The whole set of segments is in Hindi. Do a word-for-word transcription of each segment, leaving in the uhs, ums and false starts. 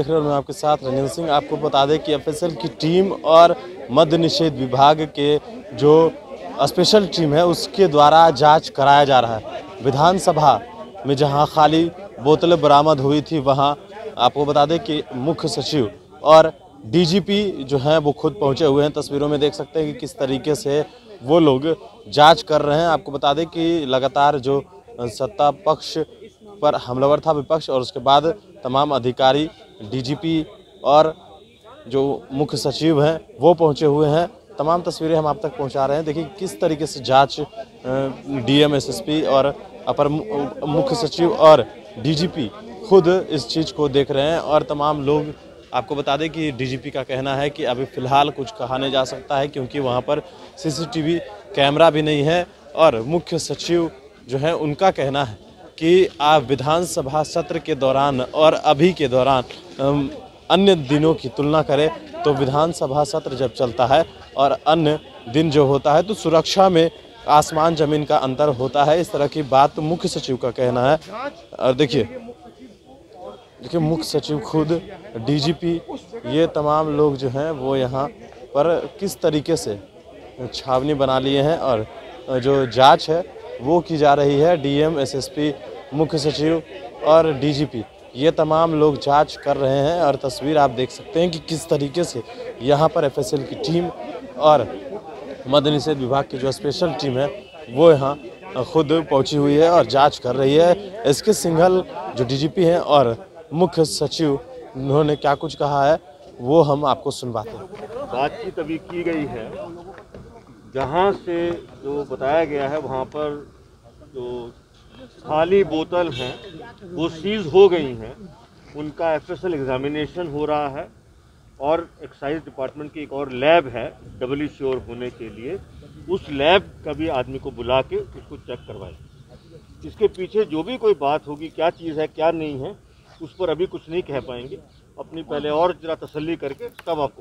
देख रहे हो, मैं आपके साथ रंजन सिंह। आपको बता दें कि एफएसएल की टीम और मद्य निषेध विभाग के जो स्पेशल टीम है उसके द्वारा जांच कराया जा रहा है। विधानसभा में जहां खाली बोतलें बरामद हुई थी, वहां आपको बता दें कि मुख्य सचिव और डीजीपी जो हैं वो खुद पहुंचे हुए हैं। तस्वीरों में देख सकते हैं कि किस तरीके से वो लोग जांच कर रहे हैं। आपको बता दें कि लगातार जो सत्ता पक्ष पर हमलावर था विपक्ष, और उसके बाद तमाम अधिकारी, डीजीपी और जो मुख्य सचिव हैं वो पहुंचे हुए हैं। तमाम तस्वीरें हम आप तक पहुंचा रहे हैं। देखिए किस तरीके से जांच डीएम, एसएसपी और अपर मुख्य सचिव और डीजीपी खुद इस चीज़ को देख रहे हैं। और तमाम लोग, आपको बता दें कि डीजीपी का कहना है कि अभी फ़िलहाल कुछ कहा नहीं जा सकता है क्योंकि वहाँ पर सीसीटीवी कैमरा भी नहीं है। और मुख्य सचिव जो है उनका कहना है कि आप विधानसभा सत्र के दौरान और अभी के दौरान अन्य दिनों की तुलना करें तो विधानसभा सत्र जब चलता है और अन्य दिन जो होता है तो सुरक्षा में आसमान ज़मीन का अंतर होता है। इस तरह की बात मुख्य सचिव का कहना है। और देखिए देखिए मुख्य सचिव खुद, डीजीपी, ये तमाम लोग जो हैं वो यहाँ पर किस तरीके से छावनी बना लिए हैं और जो जांच है वो की जा रही है। डीएम, एसएसपी, मुख्य सचिव और डीजीपी ये तमाम लोग जांच कर रहे हैं। और तस्वीर आप देख सकते हैं कि किस तरीके से यहाँ पर एफएसएल की टीम और मद्य निषेध विभाग की जो स्पेशल टीम है वो यहाँ खुद पहुँची हुई है और जांच कर रही है। एसके सिंघल जो डीजीपी हैं और मुख्य सचिव, उन्होंने क्या कुछ कहा है वो हम आपको सुनवाते हैं। बातचीत अभी की गई है, जहाँ से जो बताया गया है वहाँ पर जो खाली बोतल हैं वो सीज हो गई हैं, उनका एफएसएल एग्जामिनेशन हो रहा है और एक्साइज डिपार्टमेंट की एक और लैब है डबली श्योर होने के लिए, उस लैब का भी आदमी को बुला के उसको चेक करवाएं। इसके पीछे जो भी कोई बात होगी, क्या चीज़ है क्या नहीं है, उस पर अभी कुछ नहीं कह पाएंगे। अपनी पहले और जरा तसल्ली करके तब आपको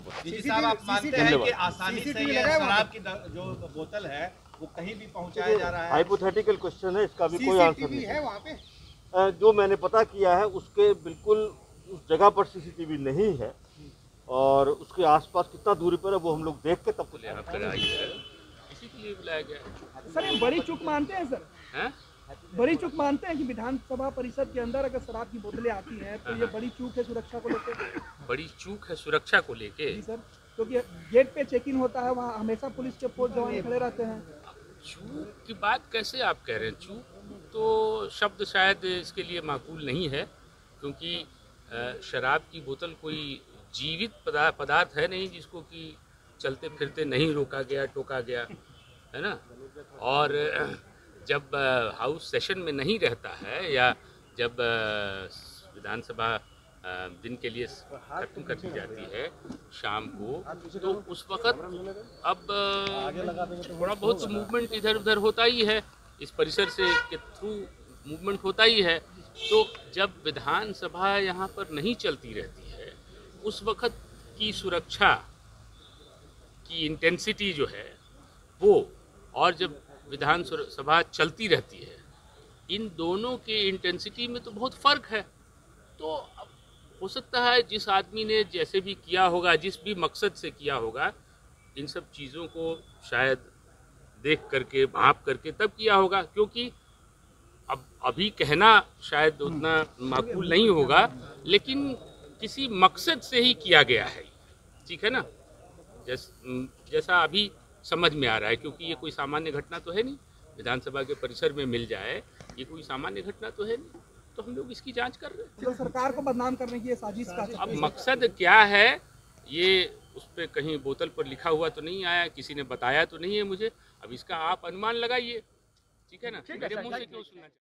जो बोतल है वो कहीं भी पहुंचाया जा रहा है। हाइपोथेटिकल क्वेश्चन है, इसका भी कोई आंसर नहीं है वहाँ पे। जो मैंने पता किया है उसके बिल्कुल उस जगह पर सीसीटीवी नहीं है और उसके आसपास कितना दूरी पर है वो हम लोग देख के तब यहाँ पर आई है, इसी के लिए बुलाया गया। सर ये बड़ी चूक मानते हैं सर? हैं? बड़ी चूक मानते हैं कि विधानसभा परिषद के अंदर अगर शराब की बोतलें आती हैं तो ये बड़ी चूक है सुरक्षा को लेकर? बड़ी चूक है सुरक्षा को लेके जी सर, क्योंकि गेट पे चेकिंग होता है, वहाँ हमेशा पुलिस के फोर्स जवान खड़े रहते हैं। चूक की बात कैसे आप कह रहे हैं? चूक तो शब्द शायद इसके लिए माकूल नहीं है, क्योंकि शराब की बोतल कोई जीवित पदार्थ है नहीं जिसको कि चलते फिरते नहीं रोका गया, टोका गया, है ना। और जब हाउस सेशन में नहीं रहता है या जब विधानसभा दिन के लिए खत्म कर दी जाती है शाम को, तो उस वक़्त अब थोड़ा बहुत मूवमेंट इधर उधर होता ही है, इस परिसर से के थ्रू मूवमेंट होता ही है। तो जब विधानसभा यहाँ पर नहीं चलती रहती है उस वक़्त की सुरक्षा की इंटेंसिटी जो है वो, और जब विधानसभा चलती रहती है, इन दोनों के इंटेंसिटी में तो बहुत फ़र्क है। तो अब हो सकता है जिस आदमी ने जैसे भी किया होगा, जिस भी मकसद से किया होगा, इन सब चीज़ों को शायद देख करके, भाप करके तब किया होगा, क्योंकि अब अभी कहना शायद उतना माकूल नहीं होगा, लेकिन किसी मकसद से ही किया गया है, ठीक है ना। जैस, जैसा अभी समझ में आ रहा है, क्योंकि ये कोई सामान्य घटना तो है नहीं, विधानसभा के परिसर में मिल जाए ये कोई सामान्य घटना तो है नहीं, तो हम लोग इसकी जांच कर रहे हैं। तो सरकार को बदनाम करने की ये साजिश का अब मकसद क्या है, ये उस पर कहीं बोतल पर लिखा हुआ तो नहीं आया, किसी ने बताया तो नहीं है मुझे, अब इसका आप अनुमान लगाइए, ठीक है ना। मेरे मुंह से क्यों सुनना चाहिए।